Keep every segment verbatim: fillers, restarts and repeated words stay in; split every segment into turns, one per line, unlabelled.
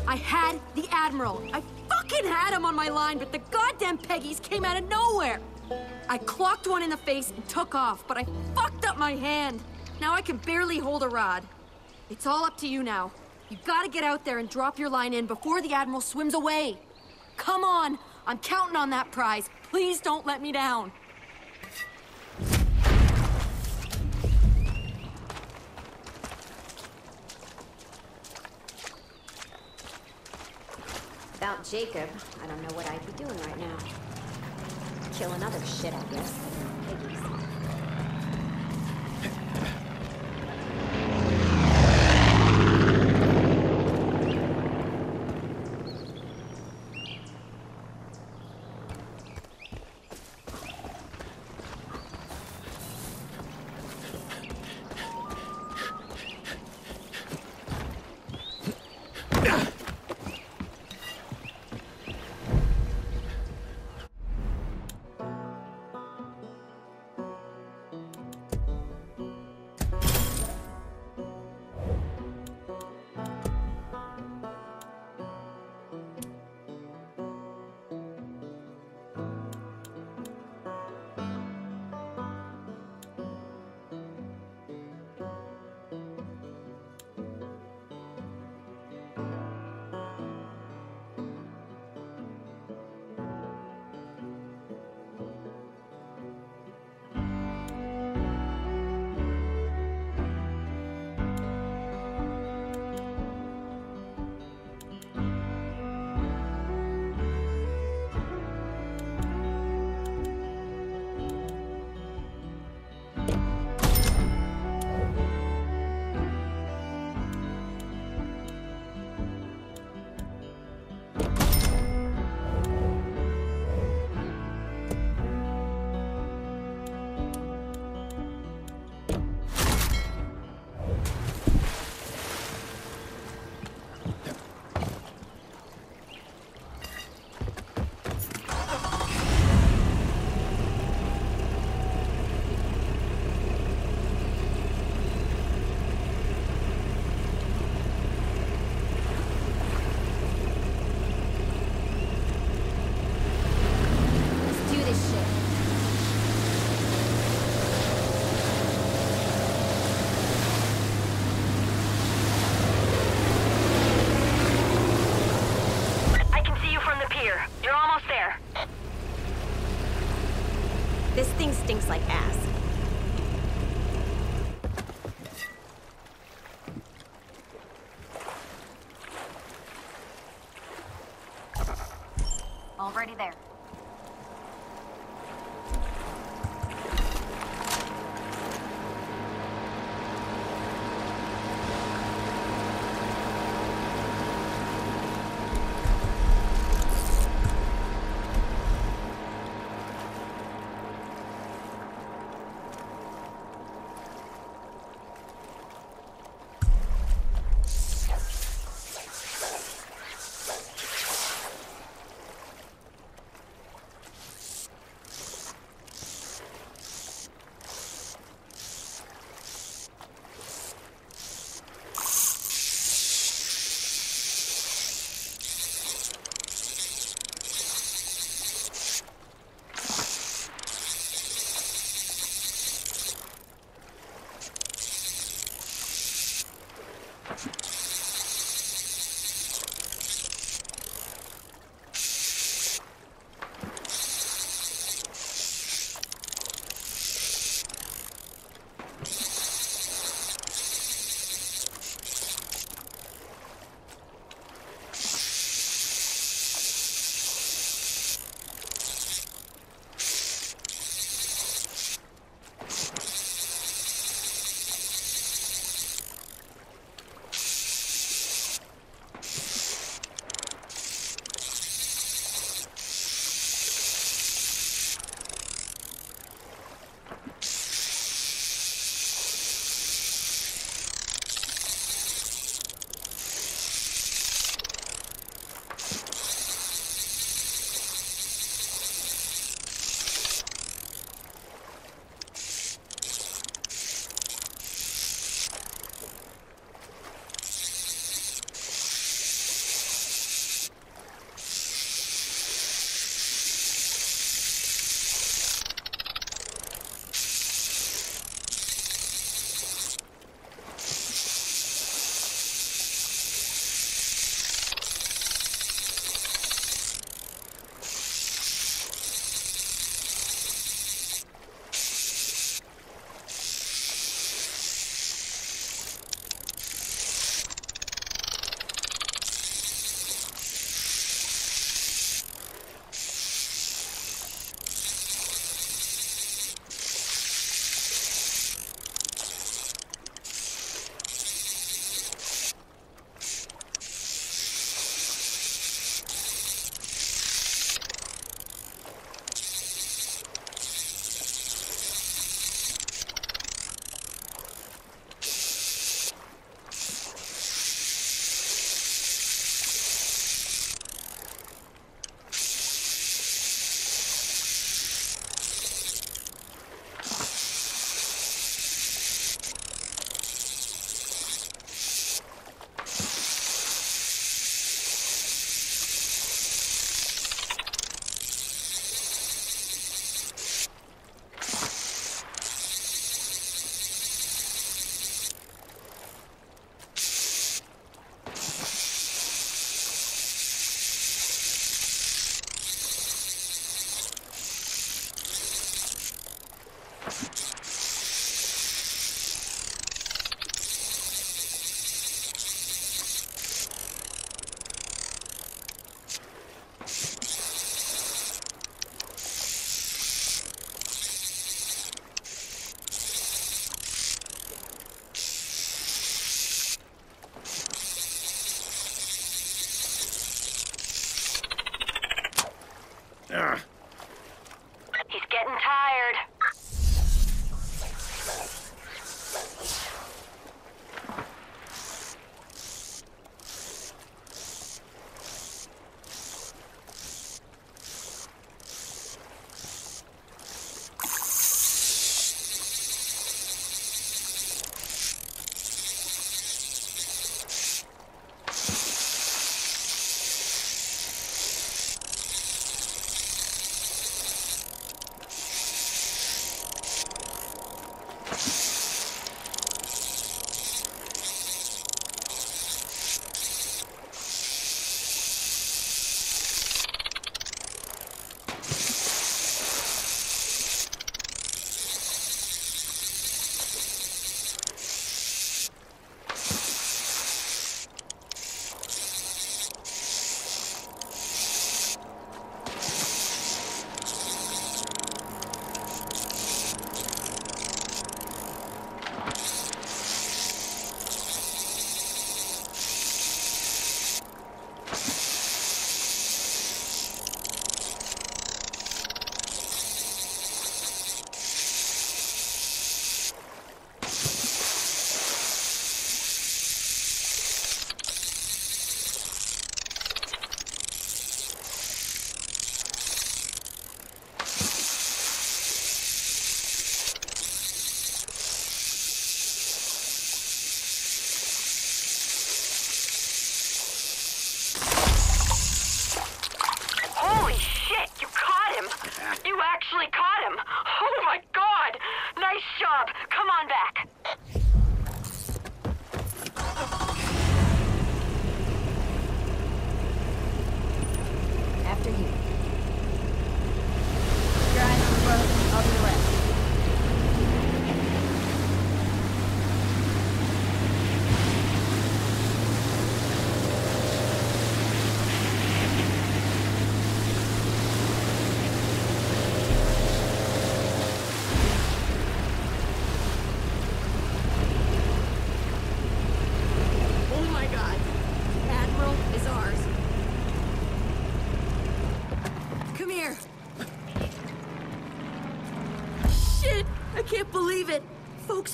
I had the Admiral. I fucking had him on my line, but the goddamn Peggies came out of nowhere. I clocked one in the face and took off, but I fucked up my hand. Now I can barely hold a rod. It's all up to you now. You gotta get out there and drop your line in before the Admiral swims away. Come on, I'm counting on that prize. Please don't let me down.
Without Jacob, I don't know what I'd be doing right now. Killing other shit, I guess. Piggies. This thing stinks like ass.
Already there.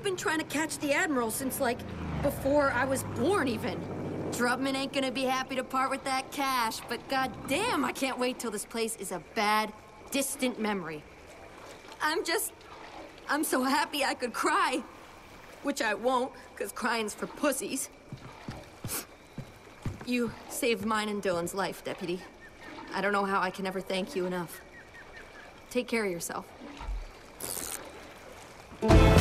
have been trying to catch the Admiral since, like, before I was born, even. Drubman ain't gonna be happy to part with that cash, but goddamn, I can't wait till this place is a bad, distant memory. I'm just... I'm so happy I could cry. Which I won't, because crying's for pussies. You saved mine and Dylan's life, Deputy. I don't know how I can ever thank you enough. Take care of yourself.